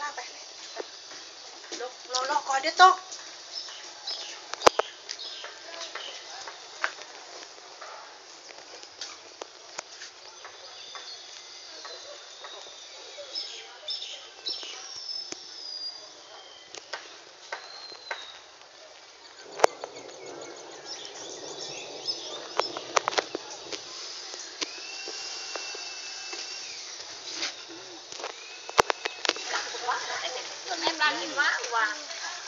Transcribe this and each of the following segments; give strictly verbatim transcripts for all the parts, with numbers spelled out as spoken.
ล่างไปลงรอรอก่อนเดี๋ยวตกแม่ปลากินว่างว่าง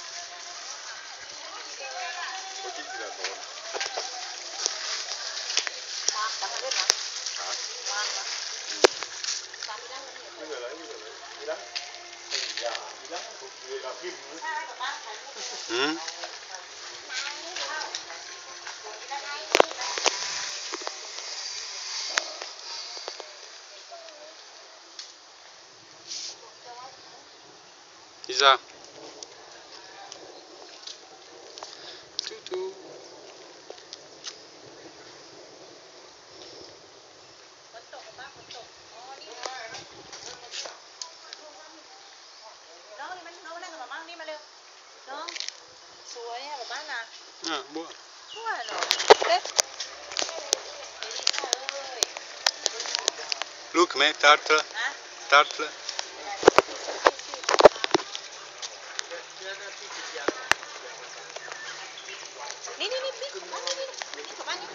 มาจับมาด้วยนะมาละจับไม่ได้มันเห็นไม่เลยไม่เลยไม่ได้ไม่ยากไม่ได้ผมเลยเราพิมพ์อืม Isa. Tutu. ฝนตกบ้างฝนตกอ๋อนี่น้องนี่มันน้องนั่งกับบ้างนี่มาเร็วน้องสวยอ่ะบ้านน่ะ Ah, boa. สวยเนาะเด็ก Look, me, tartla. Tartla. นี่นี่นี่นี่ของบ้านนี่นี่ของบ้านนี่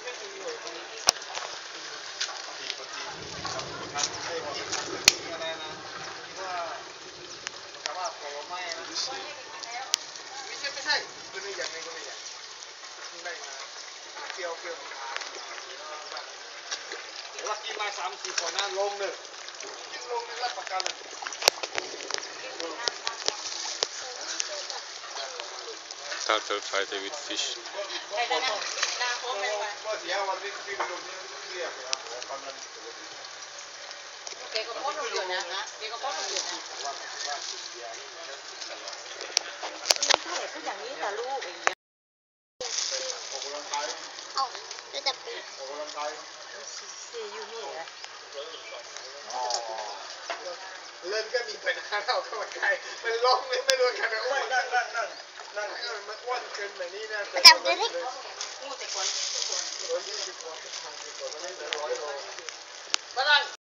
ไม่ใช่ไม่ใช่คือในอย่างในคนในอย่างได้มาเกี่ยวเกี่ยวลักกี้มาสามสี่คนนะลงหนึ่งยิ่งลงนี่รับประกันเลย Turtle fighter with fish. ใครได้นะนาโค้งไปกว่าก็เสียวันที่ที่ลงนี่เรียกเลยครับกำลังเก๋ก็โค้งลงอยู่นะเก๋ก็โค้งลงอยู่นะถ้าเห็นพูดอย่างนี้แต่ลูกอย่างเงี้ยออกกำลังกายเอ้าจะจับปีออกกำลังกายเสียอยู่นี่เหรอเล่นก็มีปัญหาเรากำลังกายมันร้องไม่ไม่รู้กันนะอ้วนนั่งนั่งนั่งนั่งมันอ้วนเกินแบบนี้นะจับเลยงูแต่คนคนยี่สิบกว่าทางสิบกว่าไม่ได้ร้อยโล